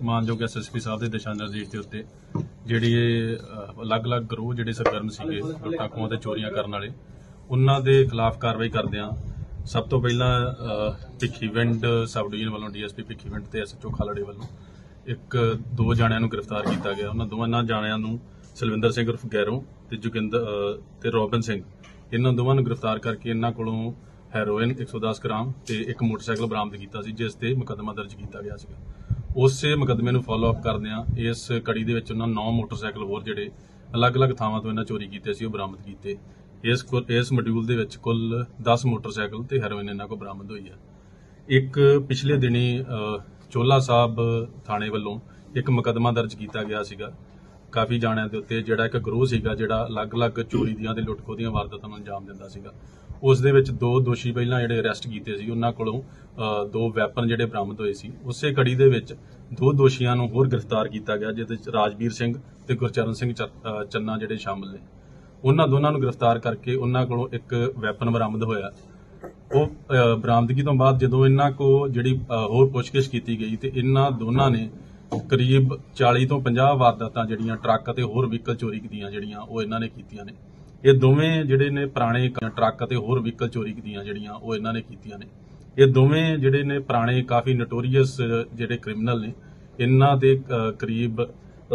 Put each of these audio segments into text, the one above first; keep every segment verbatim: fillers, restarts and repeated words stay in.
ਮਾਨਯੋਗ S S P ਸਾਹਿਬ ਦੇ ਦਿਸ਼ਾ ਨਿਰਦੇਸ਼ ਦੇ ਉੱਤੇ ਜਿਹੜੀ ਅਲੱਗ-ਅਲੱਗ ਗਰੋਹ ਜਿਹੜੇ ਸਰਗਰਮ ਸੀਗੇ ਲੁੱਟਾਂ ਖੋਹਾਂ ਤੇ ਚੋਰੀਆਂ ਕਰਨ ਵਾਲੇ ਉਹਨਾਂ ਦੇ ਖਿਲਾਫ ਕਾਰਵਾਈ ਕਰਦਿਆਂ ਸਭ ਤੋਂ ਪਹਿਲਾਂ ਭਿੱਖੀਵਿੰਡ ਸਬ ਡਿਵੀਜ਼ਨ ਵੱਲੋਂ ਡੀ ਐਸ ਪੀ ਭਿੱਖੀਵਿੰਡ ਤੇ ਐਸ ਐਚ ਓ ਖਾਲੜੇ ਵੱਲੋਂ ਇੱਕ ਦੋ ਜਾਣਿਆਂ ਨੂੰ ਗ੍ਰਿਫਤਾਰ ਕੀਤਾ ਗਿਆ। ਉਹਨਾਂ ਦੋਵਾਂ ਜਾਣਿਆਂ ਨੂੰ ਸਲਵਿੰਦਰ ਸਿੰਘ ਉਰਫ ਗੈਰੋਂ ਤੇ ਜੋਗਿੰਦਰ ਤੇ ਰੋਬਨ ਸਿੰਘ ਇਹਨਾਂ ਦੋਵਾਂ ਨੂੰ ਗ੍ਰਿਫਤਾਰ ਕਰਕੇ ਇਹਨਾਂ ਕੋਲੋਂ ਹੈਰੋਇਨ ਇੱਕ ਸੌ ਦਸ ਗ੍ਰਾਮ ਤੇ ਇੱਕ ਮੋਟਰਸਾਈਕਲ ਬਰਾਮਦ ਕੀਤਾ ਸੀ, ਜਿਸ ਤੇ ਮੁਕੱਦਮਾ ਦਰਜ ਕੀਤਾ ਗਿਆ ਸੀਗਾ। ਉਸੇ ਮੁਕੱਦਮੇ ਨੂੰ ਫਾਲੋ ਅਪ ਕਰਦਿਆਂ ਇਸ ਕੜੀ ਦੇ ਵਿੱਚ ਉਹਨਾਂ ਨੌ ਮੋਟਰਸਾਈਕਲ ਹੋਰ ਜਿਹੜੇ ਅਲੱਗ-ਅਲੱਗ ਥਾਵਾਂ ਤੋਂ ਇਹਨਾਂ ਚੋਰੀ ਕੀਤੇ ਸੀ ਉਹ ਬਰਾਮਦ ਕੀਤੇ। ਇਸ ਇਸ ਮੋਡਿਊਲ ਦੇ ਵਿੱਚ ਕੁੱਲ ਦਸ ਮੋਟਰਸਾਈਕਲ ਤੇ ਹੈਰੋਇਨ ਇਹਨਾਂ ਕੋਲ ਬਰਾਮਦ ਹੋਈ ਹੈ। ਇੱਕ ਪਿਛਲੇ ਦਿਨੀ ਚੋਲਾ ਸਾਹਿਬ ਥਾਣੇ ਵੱਲੋਂ ਇੱਕ ਮੁਕੱਦਮਾ ਦਰਜ ਕੀਤਾ ਗਿਆ ਸੀਗਾ ਕਾਫੀ ਜਾਣਿਆਂ ਦੇ ਉੱਤੇ, ਜਿਹੜਾ ਇੱਕ ਗਰੋਹ ਸੀਗਾ ਜਿਹੜਾ ਅਲੱਗ-ਅਲੱਗ ਚੋਰੀ ਦੀਆਂ ਤੇ ਲੁੱਟ ਖੋਹ ਦੀਆਂ ਵਾਰਦਾਤਾਂ ਨੂੰ ਅੰਜਾਮ ਦਿੰਦਾ ਸੀਗਾ। ਉਸ ਦੇ ਵਿੱਚ ਦੋ ਦੋਸ਼ੀ ਪਹਿਲਾਂ ਜਿਹੜੇ ਅਰੈਸਟ ਕੀਤੇ ਸੀ, ਉਹਨਾਂ ਕੋਲੋਂ ਦੋ ਵੈਪਨ ਜਿਹੜੇ ਬਰਾਮਦ ਹੋਏ ਸੀ। ਉਸੇ ਕੜੀ ਦੇ ਵਿੱਚ ਦੋ ਦੋਸ਼ੀਆਂ ਨੂੰ ਹੋਰ ਗ੍ਰਿਫਤਾਰ ਕੀਤਾ ਗਿਆ, ਜਿਹਦੇ ਵਿੱਚ ਰਾਜਵੀਰ ਸਿੰਘ ਤੇ ਗੁਰਚਰਨ ਸਿੰਘ ਚੰਨਾ ਜਿਹੜੇ ਸ਼ਾਮਲ ਨੇ। ਉਹਨਾਂ ਦੋਨਾਂ ਨੂੰ ਗ੍ਰਿਫਤਾਰ ਕਰਕੇ ਉਹਨਾਂ ਕੋਲੋਂ ਇੱਕ ਵੈਪਨ ਬਰਾਮਦ ਹੋਇਆ। ਉਹ ਬਰਾਮਦਗੀ ਤੋਂ ਬਾਅਦ ਜਦੋਂ ਇਹਨਾਂ ਕੋਲ ਜਿਹੜੀ ਹੋਰ ਪੁੱਛਗਿੱਛ ਕੀਤੀ ਗਈ ਤੇ ਇਹਨਾਂ ਦੋਨਾਂ ਨੇ ਕਰੀਬ ਚਾਲੀ ਤੋਂ ਪੰਜਾਹ ਵਾਰਦਾਤਾਂ ਜਿਹੜੀਆਂ ਟਰੱਕ ਅਤੇ ਹੋਰ ਵਹੀਕਲ ਚੋਰੀ ਦੀਆਂ ਜਿਹੜੀਆਂ ਉਹ ਇਹਨਾਂ ਨੇ ਕੀਤੀਆਂ ਨੇ। ਇਹ ਦੋਵੇਂ ਜਿਹੜੇ ਨੇ ਪੁਰਾਣੇ ਟਰੱਕ ਅਤੇ ਹੋਰ ਵਹੀਕਲ ਚੋਰੀ ਦੀਆਂ ਜਿਹੜੀਆਂ ਉਹ ਇਹਨਾਂ ਨੇ ਕੀਤੀਆਂ ਨੇ। ਇਹ ਦੋਵੇਂ ਜਿਹੜੇ ਨੇ ਪੁਰਾਣੇ ਕਾਫੀ ਨੋਟੋਰੀਅਸ ਜਿਹੜੇ ਕ੍ਰਿਮੀਨਲ ਨੇ। ਇਹਨਾਂ ਦੇ ਕਰੀਬ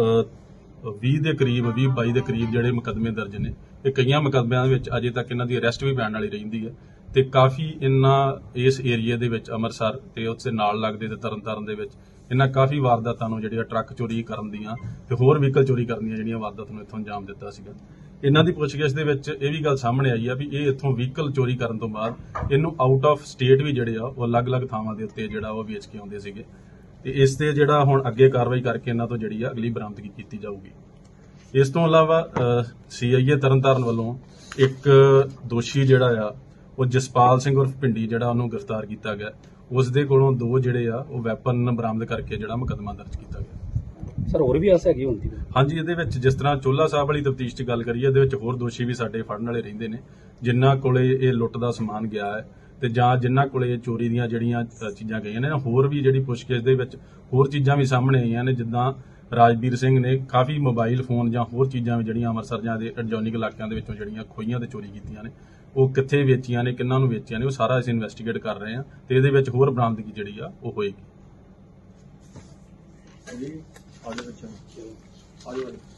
ਵੀਹ ਦੇ ਕਰੀਬ ਵੀਹ ਬਾਈ ਦੇ ਕਰੀਬ ਜਿਹੜੇ ਮੁਕੱਦਮੇ ਦਰਜ ਨੇ। ਇਹ ਕਈਆਂ ਮੁਕੱਦਮਿਆਂ ਦੇ ਵਿੱਚ ਅਜੇ ਤੱਕ ਇਹਨਾਂ ਦੀ ਅਰੈਸਟ ਵੀ ਪੈਣ ਵਾਲੀ ਰਹਿੰਦੀ ਹੈ ਤੇ ਕਾਫੀ ਇਹਨਾਂ ਇਸ ਏਰੀਏ ਦੇ ਵਿੱਚ ਅੰਮ੍ਰਿਤਸਰ ਤੇ ਉਸ ਦੇ ਨਾਲ ਲੱਗਦੇ ਤੇ ਤਰਨਤਾਰਨ ਦੇ ਵਿੱਚ ਇਹਨਾਂ ਕਾਫੀ ਵਾਰਦਾਤਾਂ ਨੂੰ ਜਿਹੜੀਆਂ ਟਰੱਕ ਚੋਰੀ ਕਰਨ ਦੀਆਂ ਤੇ ਹੋਰ ਵਹੀਕਲ ਚੋਰੀ ਕਰਨ ਦੀਆਂ ਜਿਹੜੀਆਂ ਵਾਰਦਾਤਾਂ ਨੂੰ ਇੱਥੋਂ ਅੰਜਾਮ ਦਿੱਤਾ ਸੀਗਾ। ਇਹਨਾਂ ਦੀ ਪੁੱਛਗਿੱਛ ਦੇ ਵਿੱਚ ਇਹ ਵੀ ਗੱਲ ਸਾਹਮਣੇ ਆਈ ਆ ਵੀ ਇਹ ਇੱਥੋਂ ਵਹੀਕਲ ਚੋਰੀ ਕਰਨ ਤੋਂ ਬਾਅਦ ਇਹਨੂੰ ਆਊਟ ਆਫ ਸਟੇਟ ਵੀ ਜਿਹੜੇ ਆ ਉਹ ਅਲੱਗ-ਅਲੱਗ ਥਾਵਾਂ ਦੇ ਉੱਤੇ ਜਿਹੜਾ ਉਹ ਵੇਚ ਕੇ ਆਉਂਦੇ ਸੀਗੇ ਤੇ ਇਸ ਤੇ ਜਿਹੜਾ ਹੁਣ ਅੱਗੇ ਕਾਰਵਾਈ ਕਰਕੇ ਇਹਨਾਂ ਤੋਂ ਜਿਹੜੀ ਆ ਅਗਲੀ ਬਰਾਮਦਗੀ ਕੀਤੀ ਜਾਊਗੀ। ਇਸ ਤੋਂ ਇਲਾਵਾ ਸੀ ਆਈ ਏ ਤਰਨਤਾਰਨ ਵੱਲੋਂ ਇੱਕ ਦੋਸ਼ੀ ਜਿਹੜਾ ਆ ਉਹ ਜਸਪਾਲ ਸਿੰਘ ਉਰਫ ਪਿੰਡੀ ਜਿਹੜਾ ਉਹਨੂੰ ਗ੍ਰਿਫਤਾਰ ਕੀਤਾ ਗਿਆ। ਉਸ ਦੇ ਕੋਲੋਂ ਦੋ ਜਿਹੜੇ ਆ ਉਹ ਵੈਪਨ ਬਰਾਮਦ ਕਰਕੇ ਜਿਹੜਾ ਮੁਕੱਦਮਾ ਦਰਜ ਕੀਤਾ ਗਿਆ। ਸਰ ਹੋਰ ਵੀ ਆਸ ਹੈਗੀ ਹੁੰਦੀ? ਹਾਂਜੀ, ਇਹਦੇ ਵਿੱਚ ਜਿਸ ਤਰ੍ਹਾਂ ਚੋਲਾ ਸਾਹਿਬ ਵਾਲੀ ਤਫਤੀਸ਼ 'ਚ ਗੱਲ ਕਰੀਏ, ਇਹਦੇ ਵਿੱਚ ਹੋਰ ਦੋਸ਼ੀ ਵੀ ਸਾਡੇ ਫੜਨ ਵਾਲੇ ਰਹਿੰਦੇ ਨੇ ਜਿਨ੍ਹਾਂ ਕੋਲੇ ਇਹ ਲੁੱਟ ਦਾ ਸਮਾਨ ਗਿਆ ਹੈ ਤੇ ਜਾਂ ਜਿਨ੍ਹਾਂ ਕੋਲੇ ਚੋਰੀ ਦੀਆਂ ਜਿਹੜੀਆਂ ਚੀਜ਼ਾਂ ਗਈਆਂ ਨੇ। ਹੋਰ ਵੀ ਜਿਹੜੀ ਪੁੱਛਗਿੱਛ ਦੇ ਵਿੱਚ ਹੋਰ ਚੀਜ਼ਾਂ ਵੀ ਸਾਹਮਣੇ ਆਈਆਂ ਨੇ, ਜਿੱਦਾਂ ਰਾਜਵੀਰ ਸਿੰਘ ਨੇ ਕਾਫੀ ਮੋਬਾਈਲ ਫੋਨ ਜਾਂ ਹੋਰ ਚੀਜ਼ਾਂ ਵੀ ਜਿਹੜੀਆਂ ਅੰਮ੍ਰਿਤਸਰ ਜਾਂ ਦੇ ਐਡਜੋਨਿਕ ਇਲਾਕਿਆਂ ਦੇ ਵਿੱਚੋਂ ਜਿਹੜੀਆਂ ਖੋਈਆਂ ਤੇ ਚੋਰੀ ਕੀਤੀਆਂ ਨੇ ਉਹ ਕਿੱਥੇ ਵੇਚੀਆਂ ਨੇ, ਕਿੰਨਾਂ ਨੂੰ ਵੇਚੀਆਂ ਨੇ, ਉਹ ਸਾਰਾ ਅਸੀਂ ਇਨਵੈਸਟੀਗੇਟ ਕਰ ਰਹੇ ਹਾਂ ਤੇ ਇਹਦੇ ਵਿੱਚ ਹੋਰ ਬਰਾਮਦਗੀ ਜਿਹੜੀ ਆ ਉਹ ਹੋਏਗੀ।